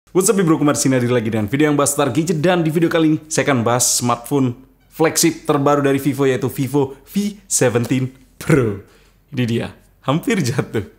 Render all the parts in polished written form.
What's up bro, kembali sini lagi dengan video yang bahas seputar gadget. Dan di video kali ini saya akan bahas smartphone flagship terbaru dari Vivo, yaitu Vivo V17 Pro. Ini dia, hampir jatuh.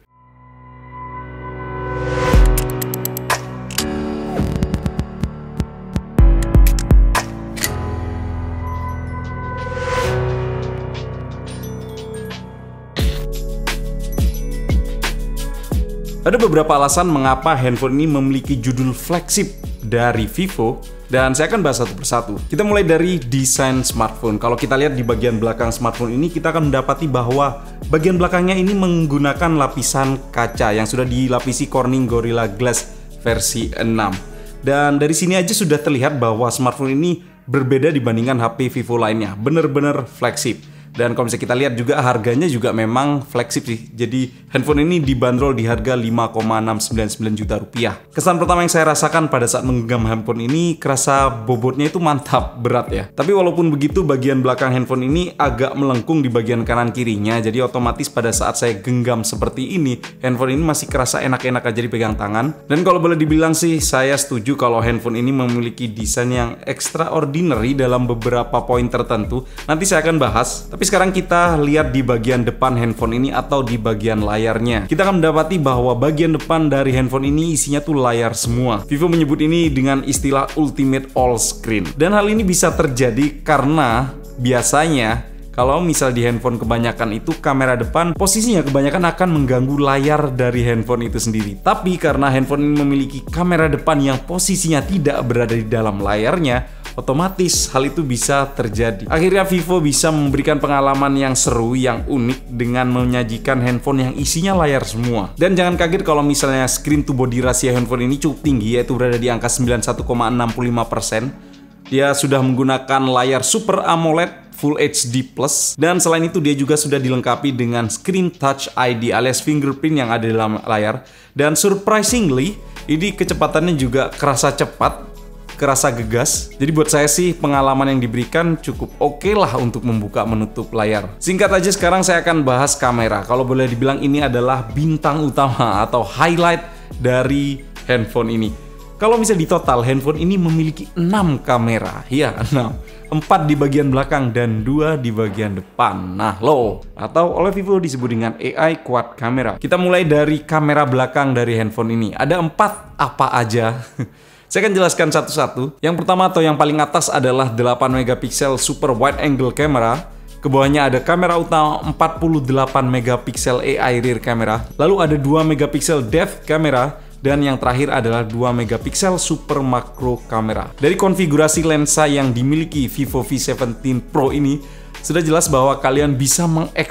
Ada beberapa alasan mengapa handphone ini memiliki judul flagship dari Vivo, dan saya akan bahas satu persatu. Kita mulai dari desain smartphone. Kalau kita lihat di bagian belakang smartphone ini, kita akan mendapati bahwa bagian belakangnya ini menggunakan lapisan kaca yang sudah dilapisi Corning Gorilla Glass versi 6. Dan dari sini aja sudah terlihat bahwa smartphone ini berbeda dibandingkan HP Vivo lainnya. Bener-bener flagship. Dan kalau misalnya kita lihat juga harganya juga memang flagship sih. Jadi handphone ini dibanderol di harga 5,699 juta rupiah. Kesan pertama yang saya rasakan pada saat menggenggam handphone ini, kerasa bobotnya itu mantap, berat ya. Tapi walaupun begitu, bagian belakang handphone ini agak melengkung di bagian kanan kirinya. Jadi otomatis pada saat saya genggam seperti ini, handphone ini masih kerasa enak-enak aja dipegang tangan. Dan kalau boleh dibilang sih, saya setuju kalau handphone ini memiliki desain yang extraordinary dalam beberapa poin tertentu. Nanti saya akan bahas. Tapi sekarang kita lihat di bagian depan handphone ini atau di bagian layarnya. Kita akan mendapati bahwa bagian depan dari handphone ini isinya tuh layar semua. Vivo menyebut ini dengan istilah Ultimate All Screen. Dan hal ini bisa terjadi karena biasanya kalau misal di handphone kebanyakan itu kamera depan posisinya kebanyakan akan mengganggu layar dari handphone itu sendiri. Tapi karena handphone ini memiliki kamera depan yang posisinya tidak berada di dalam layarnya, otomatis hal itu bisa terjadi. Akhirnya Vivo bisa memberikan pengalaman yang seru, yang unik dengan menyajikan handphone yang isinya layar semua. Dan jangan kaget kalau misalnya screen to body rasio handphone ini cukup tinggi, yaitu berada di angka 91,65%. Dia sudah menggunakan layar Super AMOLED Full HD+, dan selain itu dia juga sudah dilengkapi dengan Screen Touch ID alias fingerprint yang ada di dalam layar. Dan surprisingly, ini kecepatannya juga kerasa cepat, kerasa gegas. Jadi buat saya sih pengalaman yang diberikan cukup oke lah untuk membuka menutup layar. Singkat aja, sekarang saya akan bahas kamera. Kalau boleh dibilang ini adalah bintang utama atau highlight dari handphone ini. Kalau misalnya di total, handphone ini memiliki 6 kamera. Ya, 6. 4 di bagian belakang dan 2 di bagian depan. Nah, atau oleh Vivo disebut dengan AI Quad Camera. Kita mulai dari kamera belakang dari handphone ini. Ada 4 apa aja? Saya akan jelaskan satu-satu. Yang pertama atau yang paling atas adalah 8 megapiksel super wide angle camera. Kebawahnya ada kamera utama 48 megapiksel AI rear camera. Lalu ada 2 megapiksel depth camera. Dan yang terakhir adalah 2 megapiksel super makro kamera. Dari konfigurasi lensa yang dimiliki Vivo V17 Pro ini, sudah jelas bahwa kalian bisa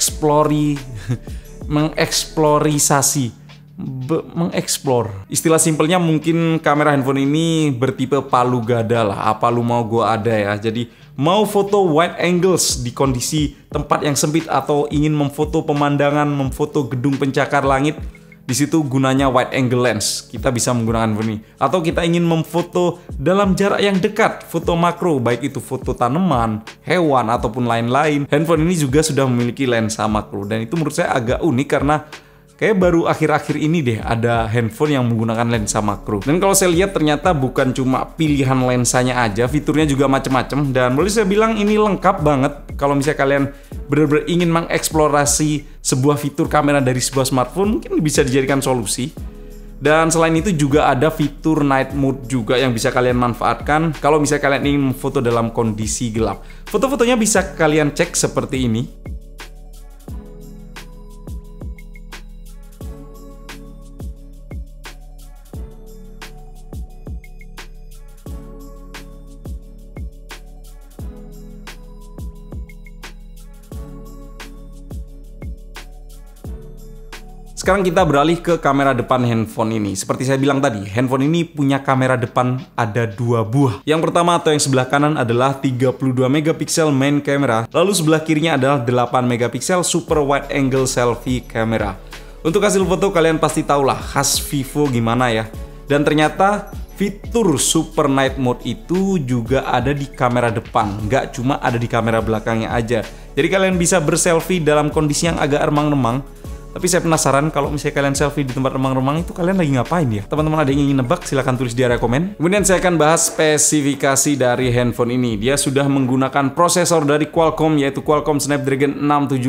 mengeksplor. Istilah simpelnya mungkin kamera handphone ini bertipe palu gada lah. Apa lu mau gua ada ya. Jadi mau foto wide angles di kondisi tempat yang sempit atau ingin memfoto pemandangan, memfoto gedung pencakar langit, di situ gunanya wide angle lens. Kita bisa menggunakan ini. Atau kita ingin memfoto dalam jarak yang dekat, foto makro, baik itu foto tanaman, hewan, ataupun lain-lain. Handphone ini juga sudah memiliki lensa makro. Dan itu menurut saya agak unik karena kayak baru akhir-akhir ini deh ada handphone yang menggunakan lensa makro. Dan kalau saya lihat ternyata bukan cuma pilihan lensanya aja, fiturnya juga macam-macam. Dan boleh saya bilang ini lengkap banget. Kalau misalnya kalian benar-benar ingin mengeksplorasi sebuah fitur kamera dari sebuah smartphone, mungkin bisa dijadikan solusi. Dan selain itu juga ada fitur night mode juga yang bisa kalian manfaatkan kalau misalnya kalian ingin memfoto dalam kondisi gelap. Foto-fotonya bisa kalian cek seperti ini. Sekarang kita beralih ke kamera depan handphone ini. Seperti saya bilang tadi, handphone ini punya kamera depan ada 2 buah. Yang pertama atau yang sebelah kanan adalah 32 megapiksel main camera. Lalu sebelah kirinya adalah 8 megapiksel super wide angle selfie camera. Untuk hasil foto kalian pasti tahulah khas Vivo gimana ya. Dan ternyata fitur super night mode itu juga ada di kamera depan, nggak cuma ada di kamera belakangnya aja. Jadi kalian bisa berselfie dalam kondisi yang agak remang-remang. Tapi saya penasaran kalau misalnya kalian selfie di tempat remang-remang itu kalian lagi ngapain ya? Teman-teman ada yang ingin nebak? Silahkan tulis di area komen. Kemudian saya akan bahas spesifikasi dari handphone ini. Dia sudah menggunakan prosesor dari Qualcomm, yaitu Qualcomm Snapdragon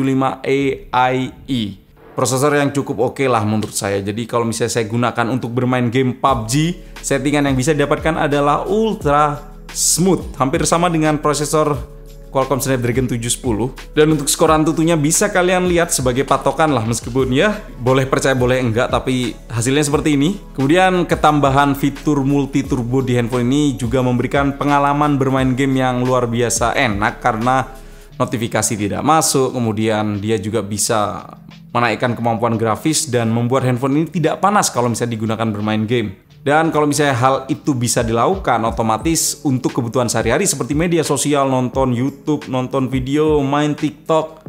675 AI. Prosesor yang cukup oke lah menurut saya. Jadi kalau misalnya saya gunakan untuk bermain game PUBG, settingan yang bisa didapatkan adalah ultra smooth. Hampir sama dengan prosesor Qualcomm Snapdragon 710. Dan untuk skor Antutunya bisa kalian lihat sebagai patokan lah, meskipun ya boleh percaya boleh enggak, tapi hasilnya seperti ini. Kemudian ketambahan fitur multi turbo di handphone ini juga memberikan pengalaman bermain game yang luar biasa enak karena notifikasi tidak masuk. Kemudian dia juga bisa menaikkan kemampuan grafis dan membuat handphone ini tidak panas kalau misalnya digunakan bermain game. Dan kalau misalnya hal itu bisa dilakukan, otomatis untuk kebutuhan sehari-hari seperti media sosial, nonton YouTube, nonton video, main TikTok,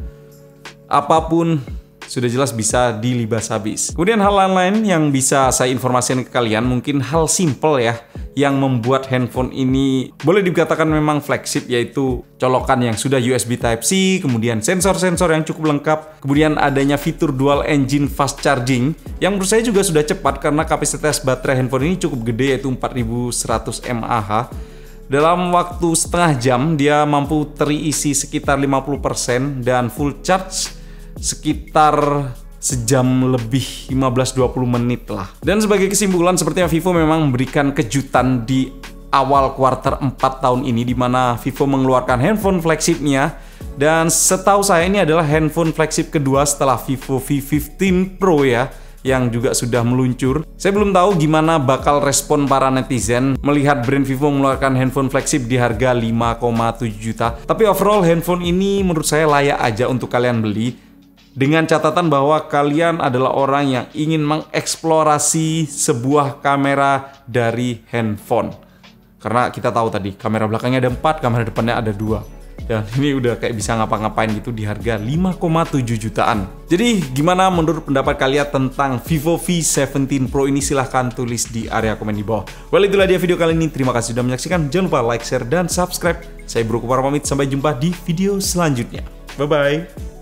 apapun sudah jelas bisa dilibas habis. Kemudian hal lain yang bisa saya informasikan ke kalian, mungkin hal simple ya, yang membuat handphone ini boleh dikatakan memang flagship, yaitu colokan yang sudah USB Type-C, kemudian sensor-sensor yang cukup lengkap, kemudian adanya fitur dual engine fast charging, yang menurut saya juga sudah cepat karena kapasitas baterai handphone ini cukup gede, yaitu 4100 mAh. Dalam waktu setengah jam, dia mampu terisi sekitar 50% dan full charge sekitar sejam lebih 15-20 menit lah. Dan sebagai kesimpulan, sepertinya Vivo memang memberikan kejutan di awal kuartal 4 tahun ini, di mana Vivo mengeluarkan handphone flagshipnya. Dan setahu saya ini adalah handphone flagship kedua setelah Vivo V15 Pro ya, yang juga sudah meluncur. Saya belum tahu gimana bakal respon para netizen melihat brand Vivo mengeluarkan handphone flagship di harga 5,7 juta. Tapi overall handphone ini menurut saya layak aja untuk kalian beli, dengan catatan bahwa kalian adalah orang yang ingin mengeksplorasi sebuah kamera dari handphone. Karena kita tahu tadi, kamera belakangnya ada 4, kamera depannya ada 2. Dan ini udah kayak bisa ngapa-ngapain gitu di harga 5,7 jutaan. Jadi gimana menurut pendapat kalian tentang Vivo V17 Pro ini? Silahkan tulis di area komen di bawah. Well, itulah dia video kali ini. Terima kasih sudah menyaksikan. Jangan lupa like, share, dan subscribe. Saya Bro Kupar pamit. Sampai jumpa di video selanjutnya. Bye-bye.